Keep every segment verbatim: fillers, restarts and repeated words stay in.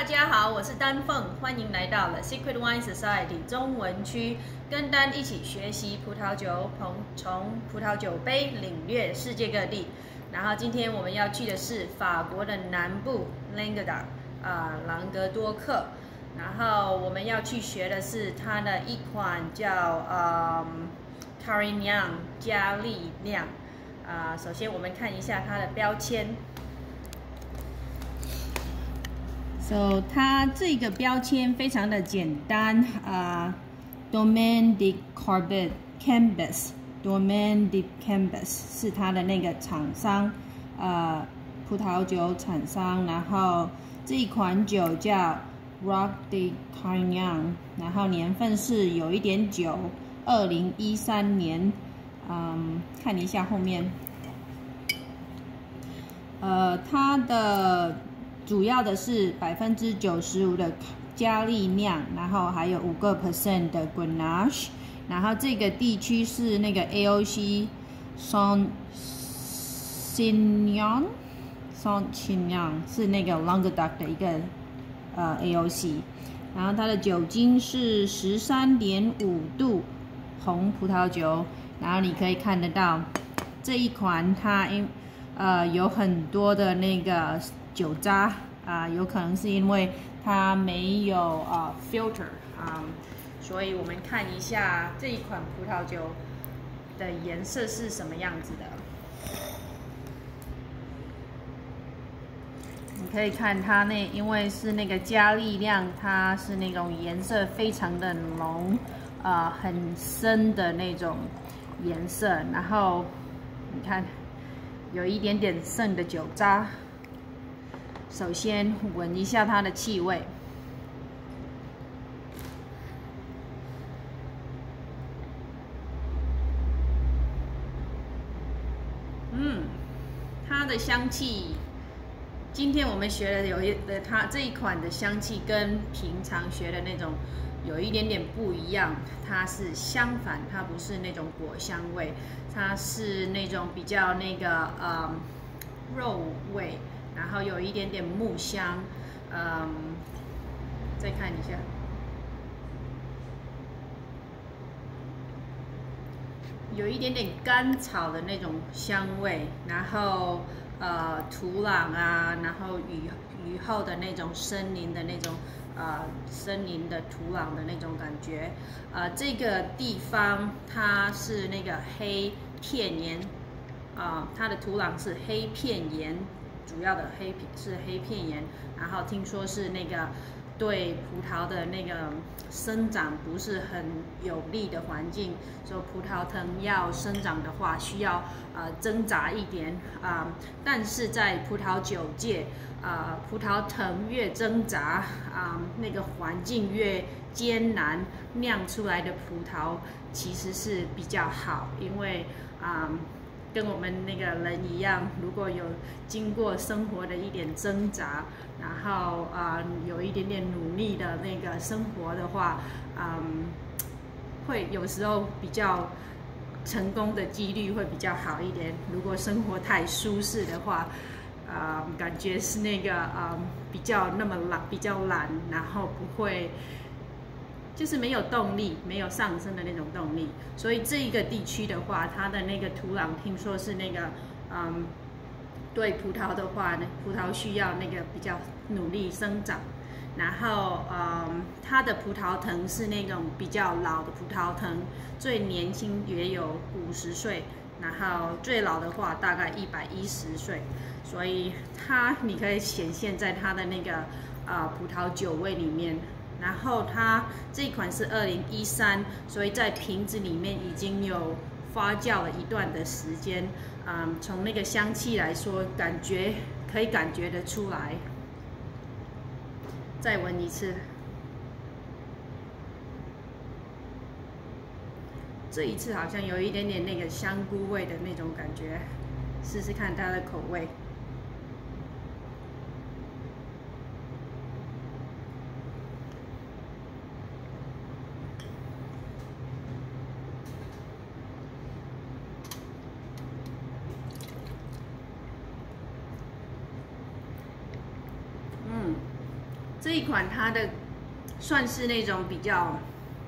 家好，我是丹凤，欢迎来到了 Secret Wine Society 中文区，跟丹一起学习葡萄酒，从葡萄酒杯领略世界各地。然后今天我们要去的是法国的南部 Languedoc 啊、呃、朗格多克，然后我们要去学的是它的一款叫呃 Carignan 加利酿啊、呃。首先我们看一下它的标签。 So 它这个标签非常的简单啊、呃、，Domaine de Carbet Cambus，Domaine de Cambus 是它的那个厂商，呃，葡萄酒厂商。然后这一款酒叫 Roc de Carignan， 然后年份是有一点久，二零一三年。嗯，看一下后面，呃，它的 主要的是百分之九十五的加利酿，然后还有五个 percent 的 Grenache， 然后这个地区是那个 A O C Saint Signon Saint Signon 是那个 Languedoc 的一个呃 A O C， 然后它的酒精是十三点五度红葡萄酒，然后你可以看得到这一款它因呃有很多的那个 酒渣啊、呃，有可能是因为它没有啊、呃、filter 啊、呃，所以我们看一下这一款葡萄酒的颜色是什么样子的。你可以看它那，因为是那个加利酿，它是那种颜色非常的浓，啊、呃，很深的那种颜色，然后你看有一点点剩的酒渣。 首先闻一下它的气味，嗯，它的香气，今天我们学的有一的它这一款的香气跟平常学的那种有一点点不一样，它是相反，它不是那种果香味，它是那种比较那个呃肉味。 然后有一点点木香，嗯，再看一下，有一点点甘草的那种香味，然后呃土壤啊，然后雨雨后的那种森林的那种呃森林的土壤的那种感觉，呃这个地方它是那个黑片岩，啊、呃、它的土壤是黑片岩。 主要的黑是黑片岩，然后听说是那个对葡萄的那个生长不是很有利的环境，说葡萄藤要生长的话需要呃挣扎一点啊、呃，但是在葡萄酒界啊、呃，葡萄藤越挣扎啊、呃，那个环境越艰难，酿出来的葡萄其实是比较好，因为啊。呃 跟我们那个人一样，如果有经过生活的一点挣扎，然后啊、呃、有一点点努力的那个生活的话，嗯，会有时候比较成功的几率会比较好一点。如果生活太舒适的话，啊、呃，感觉是那个啊、呃、比较那么懒，比较懒，然后不会。 就是没有动力，没有上升的那种动力，所以这一个地区的话，它的那个土壤听说是那个，嗯，对葡萄的话呢，葡萄需要那个比较努力生长，然后，嗯，它的葡萄藤是那种比较老的葡萄藤，最年轻也有五十岁，然后最老的话大概一百一十岁，所以它你可以显现在它的那个啊、呃、葡萄酒味里面。 然后它这一款是二零一三，所以在瓶子里面已经有发酵了一段的时间。嗯，从那个香气来说，感觉可以感觉得出来。再闻一次，这一次好像有一点点那个香菇味的那种感觉，试试看它的口味。 这一款它的算是那种比较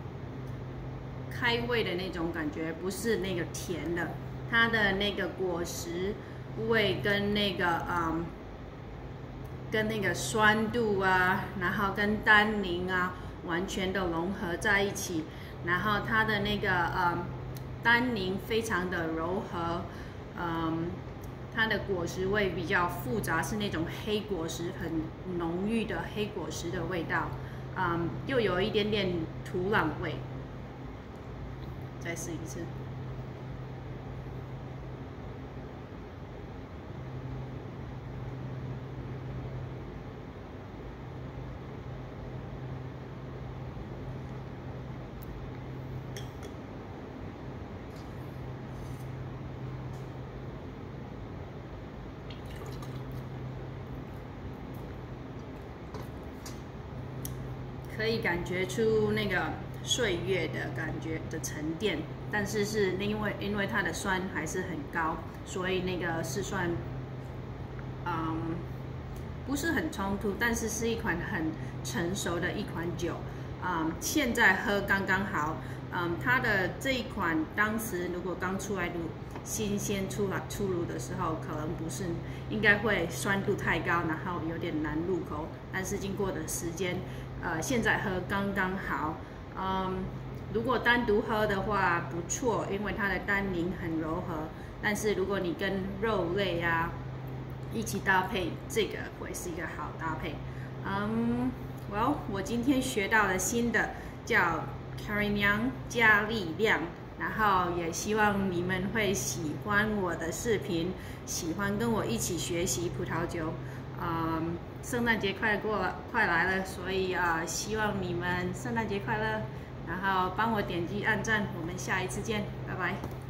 开胃的那种感觉，不是那个甜的，它的那个果实味跟那个嗯。跟那个酸度啊，然后跟单宁啊，完全都融合在一起。然后它的那个嗯，单宁非常的柔和，嗯，它的果实味比较复杂，是那种黑果实很浓郁的黑果实的味道，嗯，又有一点点土壤味。再试一次。可以感觉出那个岁月的感觉的沉淀，但是是因为因为它的酸还是很高，所以那个是算，嗯，不是很冲突，但是是一款很成熟的一款酒，嗯，现在喝刚刚好，嗯，它的这一款当时如果刚出来炉新鲜出来出炉的时候，可能不是，应该会酸度太高，然后有点难入口，但是经过的时间。呃，现在喝刚刚好，嗯，如果单独喝的话不错，因为它的单宁很柔和。但是如果你跟肉类啊一起搭配，这个会是一个好搭配。嗯，well， 我今天学到了新的叫 Carignan 加力量，然后也希望你们会喜欢我的视频，喜欢跟我一起学习葡萄酒。嗯，圣诞节快过了，快来了，所以啊、呃，希望你们圣诞节快乐，然后帮我点击按赞，我们下一次见，拜拜。